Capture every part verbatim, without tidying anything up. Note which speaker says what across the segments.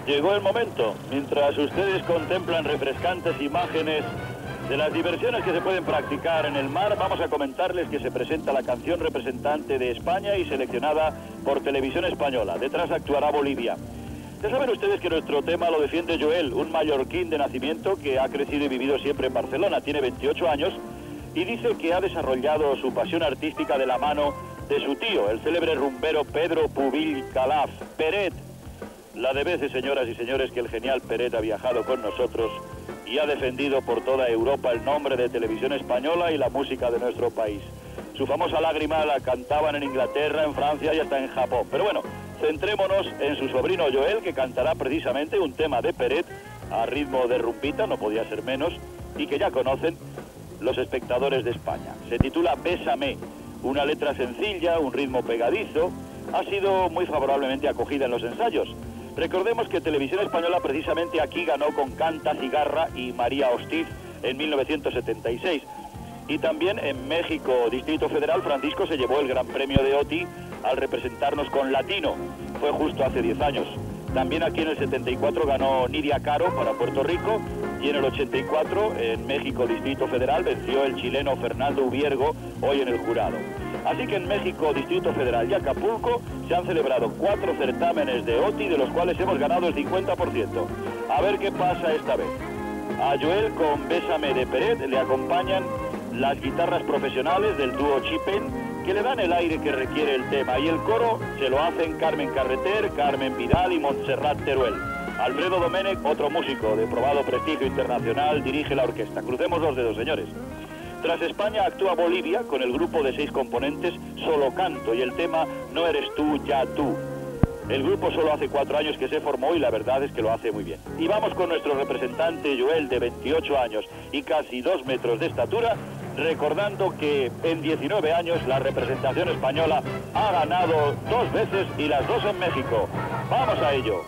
Speaker 1: Llegó el momento. Mientras ustedes contemplan refrescantes imágenes de las diversiones que se pueden practicar en el mar, vamos a comentarles que se presenta la canción representante de España y seleccionada por Televisión Española. Detrás actuará Bolivia. Ya saben ustedes que nuestro tema lo defiende Joel, un mallorquín de nacimiento que ha crecido y vivido siempre en Barcelona. Tiene veintiocho años y dice que ha desarrollado su pasión artística de la mano de su tío, el célebre rumbero Pedro Pubill Calaf. Peret. La de veces, señoras y señores, que el genial Peret ha viajado con nosotros y ha defendido por toda Europa el nombre de Televisión Española y la música de nuestro país. Su famosa lágrima la cantaban en Inglaterra, en Francia y hasta en Japón. Pero bueno, centrémonos en su sobrino Joel, que cantará precisamente un tema de Peret a ritmo de rumbita, no podía ser menos, y que ya conocen los espectadores de España. Se titula Bésame, una letra sencilla, un ritmo pegadizo, ha sido muy favorablemente acogida en los ensayos. Recordemos que Televisión Española precisamente aquí ganó con Canta Cigarra y María Hostiz en mil novecientos setenta y seis. Y también en México, Distrito Federal, Francisco se llevó el Gran Premio de O T I al representarnos con Latino. Fue justo hace diez años. También aquí en el setenta y cuatro ganó Nidia Caro para Puerto Rico y en el ochenta y cuatro en México, Distrito Federal, venció el chileno Fernando Ubiergo, hoy en el jurado. Así que en México, Distrito Federal y Acapulco se han celebrado cuatro certámenes de O T I, de los cuales hemos ganado el cincuenta por ciento. A ver qué pasa esta vez. A Joel con Bésame de Peret le acompañan las guitarras profesionales del dúo Chipen, que le dan el aire que requiere el tema, y el coro se lo hacen Carmen Carreter, Carmen Vidal y Montserrat Teruel. Alfredo Domenech, otro músico de probado prestigio internacional, dirige la orquesta. Crucemos los dedos, señores. Tras España actúa Bolivia con el grupo de seis componentes Solo Canto y el tema No eres tú, ya tú. El grupo solo hace cuatro años que se formó y la verdad es que lo hace muy bien. Y vamos con nuestro representante Joel, de veintiocho años y casi dos metros de estatura, recordando que en diecinueve años la representación española ha ganado dos veces y las dos en México. ¡Vamos a ello!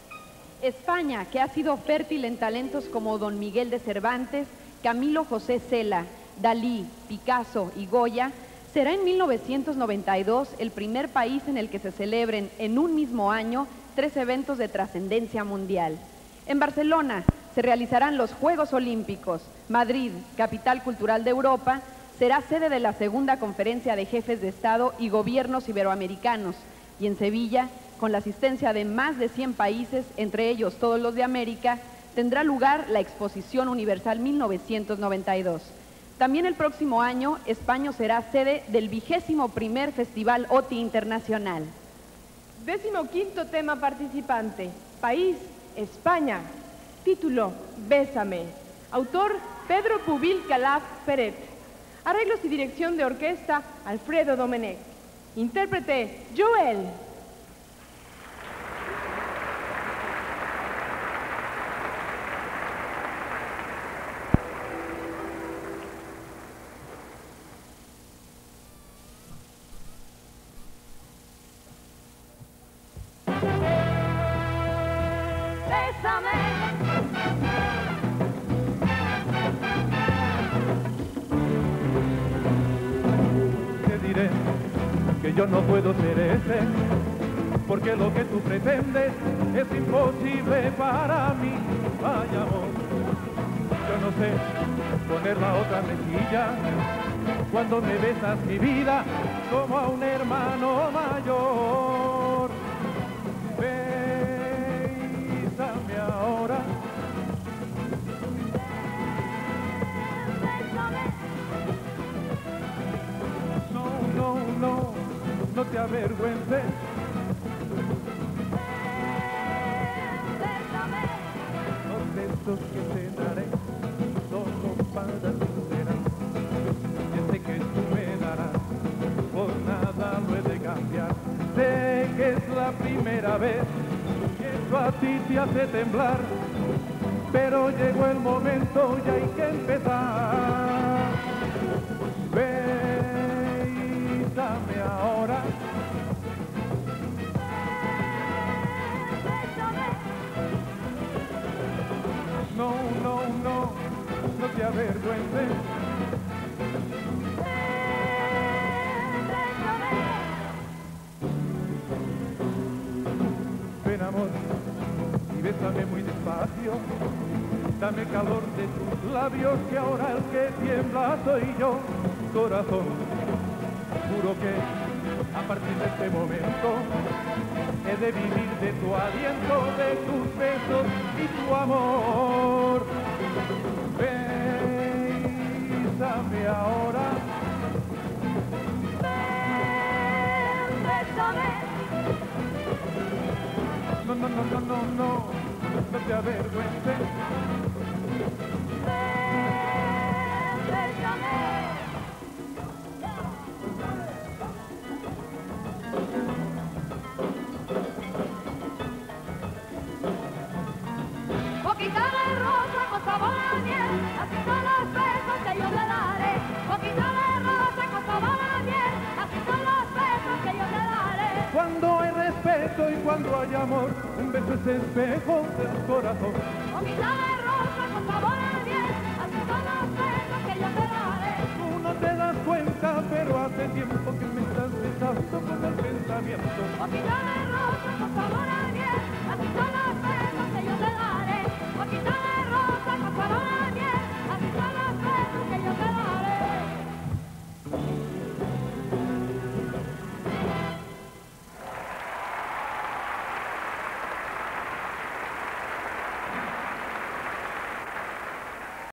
Speaker 2: España, que ha sido fértil en talentos como Don Miguel de Cervantes, Camilo José Cela, Dalí, Picasso y Goya, será en mil novecientos noventa y dos el primer país en el que se celebren en un mismo año tres eventos de trascendencia mundial. En Barcelona se realizarán los Juegos Olímpicos. Madrid, capital cultural de Europa, será sede de la segunda conferencia de jefes de Estado y gobiernos iberoamericanos. Y en Sevilla, con la asistencia de más de cien países, entre ellos todos los de América, tendrá lugar la Exposición Universal mil novecientos noventa y dos. También el próximo año, España será sede del vigésimo primer Festival O T I Internacional.
Speaker 3: Décimo quinto tema participante, país, España. Título, Bésame. Autor, Pedro Pubill Calaf Peret. Arreglos y dirección de orquesta, Alfredo Domenech. Intérprete, Joel.
Speaker 4: Te diré que yo no puedo ser ese, porque lo que tú pretendes es imposible para mí. Vaya amor, yo no sé poner la otra mejilla cuando me besas mi vida como a un hermano mayor. Bésame ahora. No, no, no, no te avergüences. Los besos que te daré solo para sincerar. Yo sé que tú me darás, por nada lo he de cambiar. Sé que es la primera vez que eso a ti te hace temblar, pero llegó el momento y hay que empezar. Bésame ahora. No, no, no, no te avergüences. Ven amor y pasión. Dame calor de tus labios, que ahora el que tiembla soy yo. Corazón, juro que a partir de este momento he de vivir de tu aliento, de tus besos y tu amor. Bésame ahora.
Speaker 5: Bésame.
Speaker 4: No, no, no, no, no, no, no te avergüences.
Speaker 5: Bésame. Boquita de rosa con sabor a miel, así son los besos que yo te daré. Boquita de rosa con sabor a miel, así son los besos que yo te daré.
Speaker 4: Cuando hay respeto y cuando hay amor, un beso es espejo del corazón.
Speaker 5: Boquita de rosa con sabor a miel, así son los besos que yo te daré.
Speaker 4: Tú no te das cuenta, pero hace tiempo que me estás besando con el pensamiento.
Speaker 5: Boquita de